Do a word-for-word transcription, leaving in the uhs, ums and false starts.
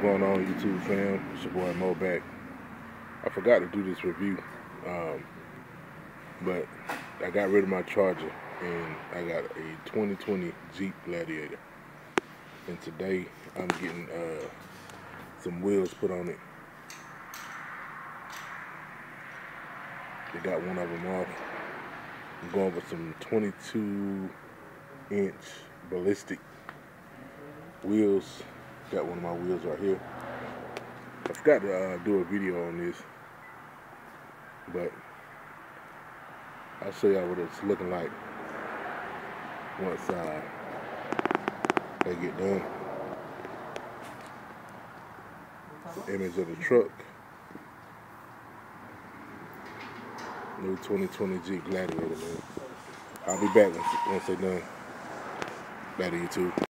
going on, YouTube fam? It's your boy Mo back. I forgot to do this review, um, but I got rid of my Charger and I got a twenty twenty Jeep Gladiator. And today I'm getting uh, some wheels put on it. They got one of them off. I'm going with some twenty-two inch ballistic wheels. Got one of my wheels right here. I forgot to uh, do a video on this, but I'll show y'all what it's looking like once uh, they get done. The image of the truck. New twenty twenty Jeep Gladiator, man. I'll be back once, once they're done. Back to YouTube.